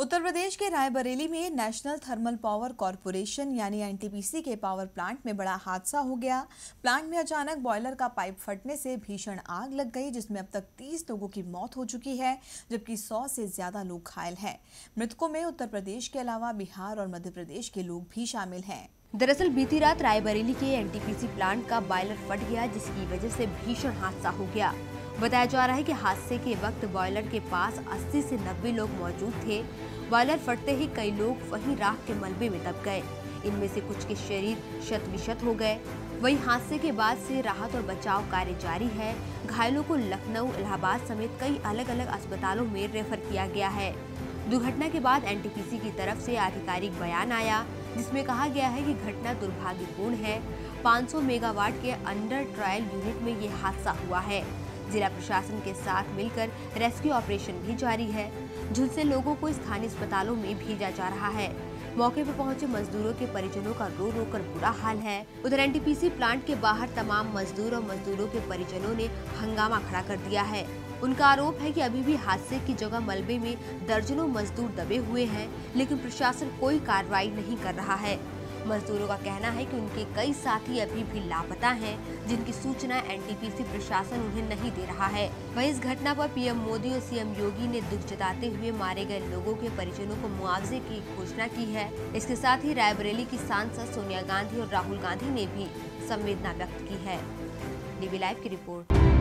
उत्तर प्रदेश के रायबरेली में National Thermal Power Corporation यानी एनटीपीसी के पावर प्लांट में बड़ा हादसा हो गया। प्लांट में अचानक बॉयलर का पाइप फटने से भीषण आग लग गई, जिसमें अब तक 30 लोगों की मौत हो चुकी है, जबकि 100 से ज्यादा लोग घायल हैं। मृतकों में उत्तर प्रदेश के अलावा बिहार और मध्य प्रदेश के लोग भी शामिल हैं। दरअसल बीती रात रायबरेली के एनटीपीसी प्लांट का बॉयलर फट गया, जिसकी वजह से भीषण हादसा हो गया। बताया जा रहा है कि हादसे के वक्त बॉयलर के पास 80 से 90 लोग मौजूद थे। बॉयलर फटते ही कई लोग वहीं राख के मलबे में दब गए। इनमें से कुछ के शरीर शत-विशत हो गए। वहीं हादसे के बाद से राहत और बचाव कार्य जारी है। घायलों को लखनऊ, इलाहाबाद समेत कई अलग अलग अस्पतालों में रेफर किया गया है। दुर्घटना के बाद एनटीपीसी की तरफ से आधिकारिक बयान आया, जिसमें कहा गया है कि घटना दुर्भाग्यपूर्ण है। 500 मेगावाट के अंडर ट्रायल यूनिट में ये हादसा हुआ है। जिला प्रशासन के साथ मिलकर रेस्क्यू ऑपरेशन भी जारी है। झुलसे लोगों को स्थानीय अस्पतालों में भेजा जा रहा है। मौके पर पहुंचे मजदूरों के परिजनों का रो रो कर बुरा हाल है। उधर एनटीपीसी प्लांट के बाहर तमाम मजदूर और मजदूरों के परिजनों ने हंगामा खड़ा कर दिया है। उनका आरोप है कि अभी भी हादसे की जगह मलबे में दर्जनों मजदूर दबे हुए हैं, लेकिन प्रशासन कोई कार्रवाई नहीं कर रहा है। मजदूरों का कहना है कि उनके कई साथी अभी भी लापता हैं, जिनकी सूचना एनटीपीसी प्रशासन उन्हें नहीं दे रहा है। वहीं इस घटना पर पीएम मोदी और सीएम योगी ने दुख जताते हुए मारे गए लोगों के परिजनों को मुआवजे की घोषणा की है। इसके साथ ही रायबरेली की सांसद सोनिया गांधी और राहुल गांधी ने भी संवेदना व्यक्त की है। डीवी लाइव की रिपोर्ट।